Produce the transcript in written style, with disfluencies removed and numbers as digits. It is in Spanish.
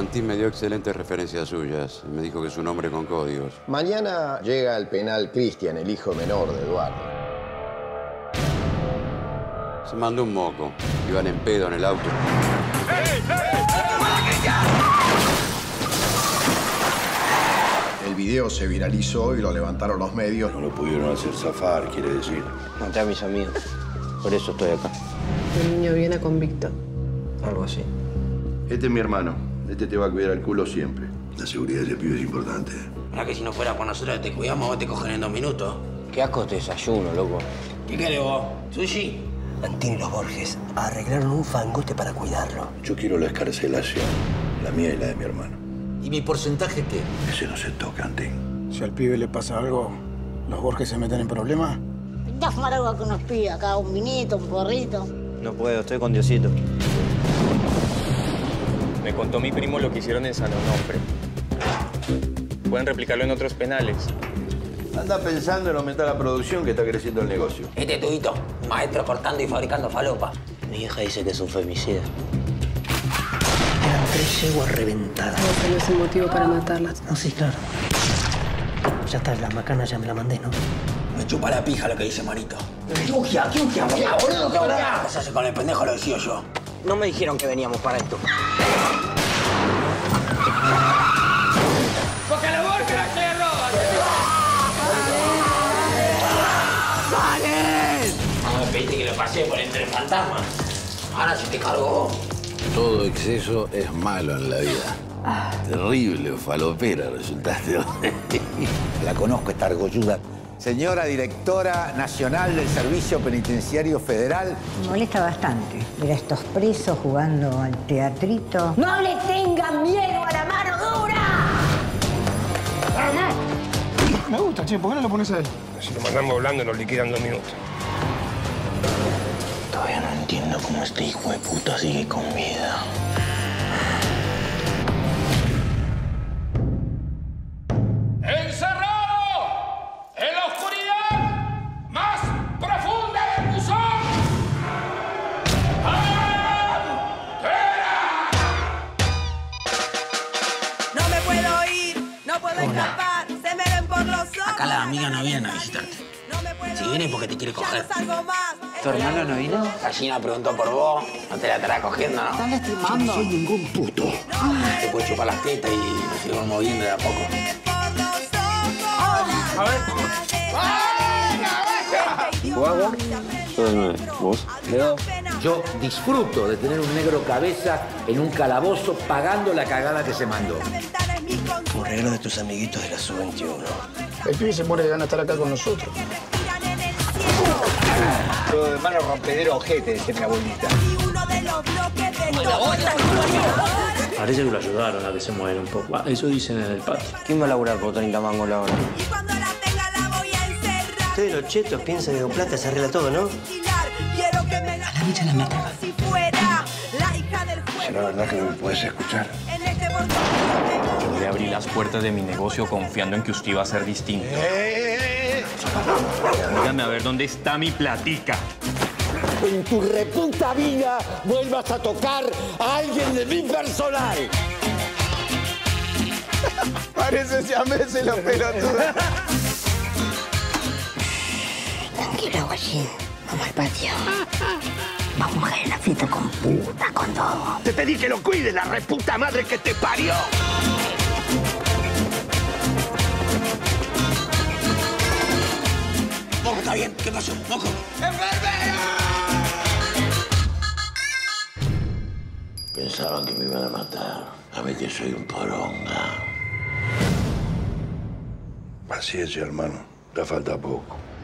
Valentín me dio excelentes referencias suyas. Me dijo que es un hombre con códigos. Mañana llega al penal Cristian, el hijo menor de Eduardo. Se mandó un moco. Iban en pedo en el auto. El video se viralizó y lo levantaron los medios. No lo pudieron hacer zafar, quiere decir. Maté a mis amigos. Por eso estoy acá. El niño viene convicto. Algo así. Este es mi hermano. Este te va a cuidar el culo siempre. La seguridad de ese pibe es importante. ¿Verdad que si no fuera por nosotros te cuidamos, vos te cogen en 2 minutos? Qué asco este desayuno, loco. ¿Qué querés vos? ¿Sushi? Antín y los Borges arreglaron un fangote para cuidarlo. Yo quiero la escarcelación. La mía y la de mi hermano. ¿Y mi porcentaje qué? Ese no se toca, Antín. Si al pibe le pasa algo, ¿los Borges se meten en problemas? Vente a fumar algo con unos pibes acá, un vinito, un porrito. No puedo, estoy con Diosito. Me contó mi primo lo que hicieron en San Onofre. Pueden replicarlo en otros penales. Anda pensando en aumentar la producción, que está creciendo el negocio. Este tubito, maestro cortando y fabricando falopa. Mi hija dice que es un femicida. Eran 3 yeguas reventadas. No tenés el motivo para matarlas. No, sí, claro. Ya está, la macana ya me la mandé, ¿no? Me chupa la pija lo que dice Marito. ¿Qué ugia, boludo? ¿Qué ugia? ¿Qué se hace con el pendejo? Lo decía yo. No me dijeron que veníamos para esto. ¡Porque a la Borja se roban! ¡Vale! Ah, me pediste que lo pasé por entre fantasmas. Ahora sí te cargó. Todo exceso es malo en la vida. Terrible falopera resultaste. La conozco, esta argolluda. Señora directora nacional del Servicio Penitenciario Federal. Me molesta bastante ver a estos presos jugando al teatrito. ¡No le tengan miedo a la mano dura! Me gusta, che, ¿por qué no lo pones a él? Si lo mandamos volando, lo liquidan en 2 minutos. Todavía no entiendo cómo este hijo de puta sigue con vida. ¡Encerrado! ¡En la oscuridad más profunda del buzón! No me puedo ir, no puedo escapar, se me ven por los ojos. Acá las amigas no vienen a visitarte. Si viene es porque te quiere coger. ¿Tu hermano no vino? Gallina preguntó por vos. No te la estará cogiendo, ¿no? ¿Están lastimando? No soy ningún puto. Te puedes chupar las tetas y nos sigamos moviendo de a poco. A ver. ¿Jugás vos? Yo de 9. ¿Vos? Leo, yo disfruto de tener un negro cabeza en un calabozo pagando la cagada que se mandó. Un regalo de tus amiguitos de la Sub-21. El pibe se muere de ganas de estar acá con nosotros. Todo de mano rompedero ojete, dice mi abuelita. Parece que lo ayudaron a que se muera un poco. Ah, eso dicen en el patio. ¿Quién va a laburar por 30 mangos la hora? Ustedes los chetos piensan que con plata se arregla todo, ¿no? A la bicha la mata. ¿Será verdad que no me puedes escuchar? Yo le abrí las puertas de mi negocio confiando en que usted iba a ser distinto. Dígame a ver dónde está mi platica. En tu reputa vida vuelvas a tocar a alguien de mi personal. Parece siamese los pelotudos. Tranquilo, guachín. Vamos al patio. Vamos a ir a la fiesta con puta, con todo. Te pedí que lo cuides, la reputa madre que te parió. Mojo, está bien. ¿Qué pasó? Mojo. Pensaban que me iban a matar. A mí que soy un poronga. Paciencia, hermano. Ya falta poco.